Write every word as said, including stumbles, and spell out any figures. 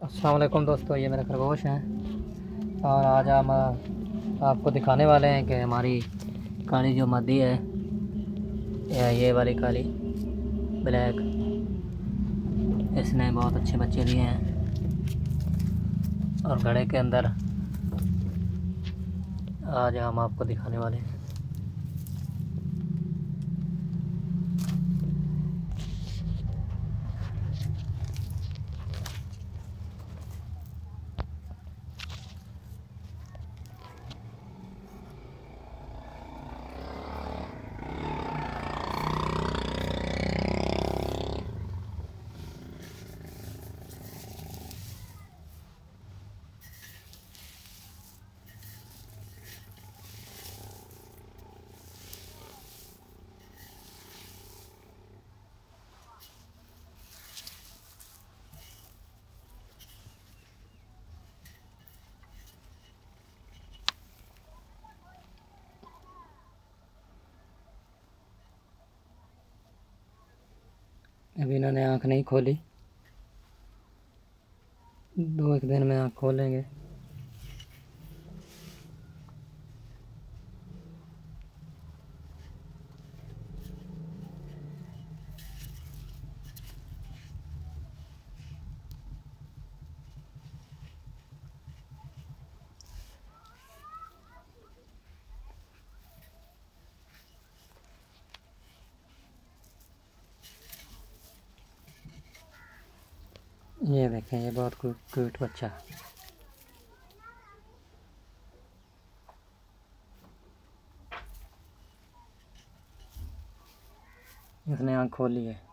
अस्सलाम वालेकुम दोस्तों, ये मेरे खरगोश हैं और आज हम आपको दिखाने वाले हैं कि हमारी काली जो मादी है, या ये वाली काली ब्लैक, इसने बहुत अच्छे बच्चे दिए हैं और घड़े के अंदर आज हम आपको दिखाने वाले हैं। अभी इन्होंने आँख नहीं खोली, दो एक दिन में आँख खोलेंगे। ये देखें, ये बहुत क्यूट बच्चा, इसने आँख खोली है।